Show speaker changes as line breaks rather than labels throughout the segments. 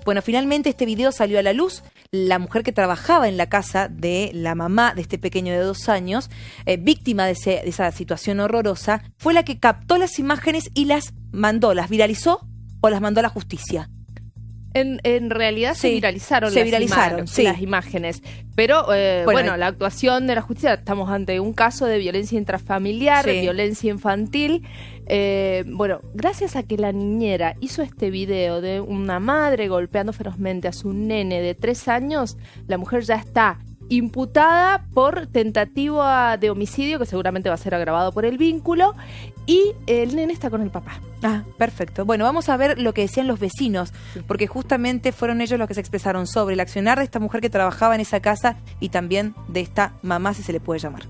Bueno, finalmente este video salió a la luz. La mujer que trabajaba en la casa de la mamá de este pequeño de 2 años, víctima de esa situación horrorosa, fue la que captó las imágenes y las mandó, las viralizó o las mandó a la justicia.
En realidad
sí,
se viralizaron las imágenes. Pero, bueno, la actuación de la justicia, estamos ante un caso de violencia intrafamiliar, violencia infantil. Bueno, gracias a que la niñera hizo este video de una madre golpeando ferozmente a su nene de 3 años, la mujer ya está imputada por tentativa de homicidio, que seguramente va a ser agravado por el vínculo, y el nene está con el papá.
Ah, perfecto. Bueno, vamos a ver lo que decían los vecinos, porque justamente fueron ellos los que se expresaron sobre el accionar de esta mujer que trabajaba en esa casa y también de esta mamá, si se le puede llamar.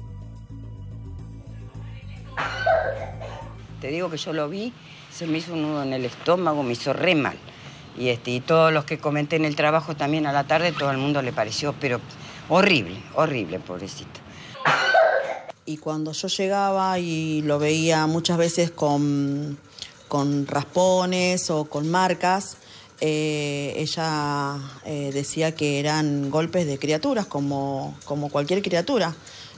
Te digo que yo lo vi, se me hizo un nudo en el estómago, me hizo re mal. Y todos los que comenté en el trabajo también a la tarde, todo el mundo le pareció, pero horrible, horrible, pobrecito.
Y cuando yo llegaba y lo veía muchas veces con raspones o con marcas, ella decía que eran golpes de criaturas, como cualquier criatura.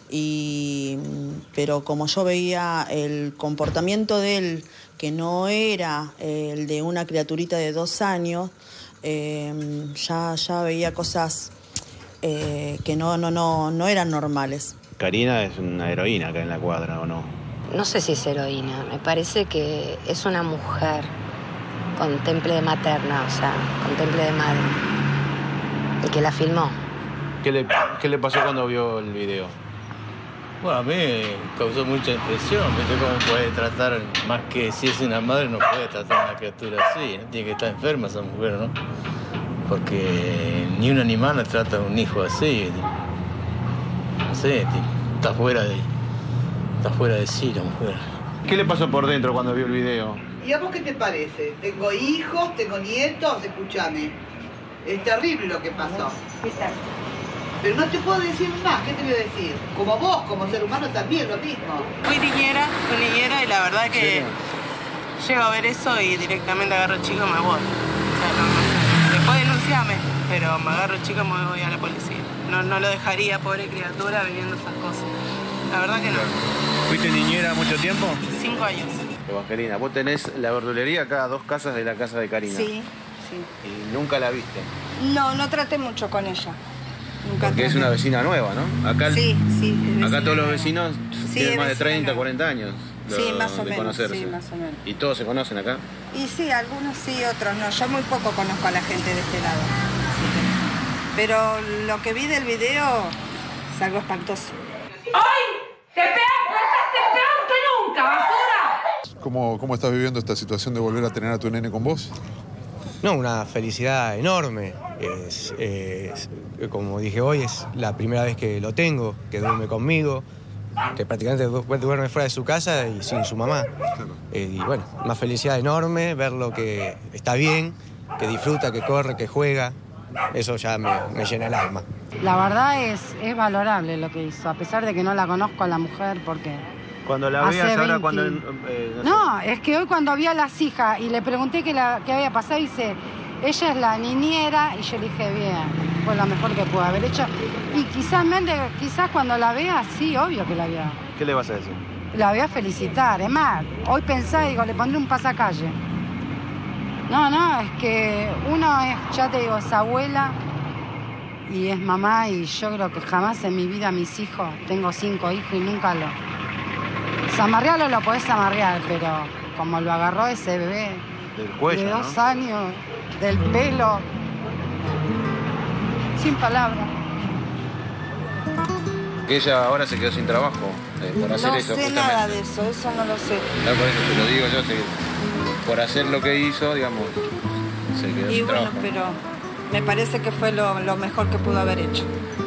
Pero como yo veía el comportamiento de él, que no era el de una criaturita de 2 años, ya veía cosas que no eran normales.
Karina es una heroína acá en la cuadra, ¿o no?
No sé si es heroína, me parece que es una mujer con temple de materna, o sea, con temple de madre, y que la filmó.
¿Qué le pasó cuando vio el video?
Bueno, a mí me causó mucha impresión. ¿Viste cómo puede tratar, más que si es una madre, no puede tratar a una criatura así? ¿No? Tiene que estar enferma esa mujer, ¿no? Porque ni un animal trata a un hijo así. No sé, está fuera de sí la mujer.
¿Qué le pasó por dentro cuando vio el video?
¿Y a vos qué te parece? Tengo hijos, tengo nietos, escúchame. Es terrible lo que pasó. Pero no te puedo decir más, ¿qué te voy a decir? Como vos, como ser humano también, lo mismo.
Fui niñera y la verdad que llego a ver eso y directamente agarro chico y me voy. O sea, no, después denunciame, pero me agarro chico y me voy a la policía. No lo dejaría, pobre criatura, viviendo esas cosas. La verdad que no.
¿Fuiste niñera mucho tiempo?
5 años.
Evangelina, vos tenés la verdulería acá a 2 casas de la casa de Karina.
Sí.
¿Y nunca la viste?
No traté mucho con ella. Nunca.
Porque es una vecina nueva, ¿no? Acá,
sí.
Acá todos los vecinos tienen más de 30, 40 años.
Sí, más o menos.
Conocerse.
Sí, más o menos.
¿Y todos se conocen acá?
Y sí, algunos sí, otros no. Yo muy poco conozco a la gente de este lado. Pero lo que vi del video es algo espantoso.
¡Ay! ¡Te peor que nunca, basura!
¿Cómo estás viviendo esta situación de volver a tener a tu nene con vos?
No, una felicidad enorme. Como dije hoy, es la primera vez que lo tengo, que duerme conmigo, que prácticamente duerme fuera de su casa y sin su mamá. Y bueno, una felicidad enorme, verlo que está bien, que disfruta, que corre, que juega. Eso ya me llena el alma.
La verdad es valorable lo que hizo, a pesar de que no la conozco a la mujer, porque...
Cuando la veas ahora, cuando...
No, es que hoy cuando vi a las hijas y le pregunté qué había pasado, dice, ella es la niñera, y yo le dije, bien, fue lo mejor que pude haber hecho. Y quizás cuando la vea, sí, obvio que la vea.
¿Qué le vas a decir?
La voy a felicitar, es más, hoy pensaba, digo, le pondré un pasacalle. No, es que uno es, ya te digo, es abuela y es mamá, y yo creo que jamás en mi vida mis hijos, tengo 5 hijos y nunca amarrearlo lo podés amarrear, pero como lo agarró ese bebé
del cuello,
de 2 años, del pelo, sin palabras.
Que ella ahora se quedó sin trabajo por hacer eso.
No sé nada de eso no lo sé.
Claro, por eso te lo digo yo, por hacer lo que hizo, digamos, se quedó sin trabajo.
Y bueno, pero me parece que fue lo mejor que pudo haber hecho.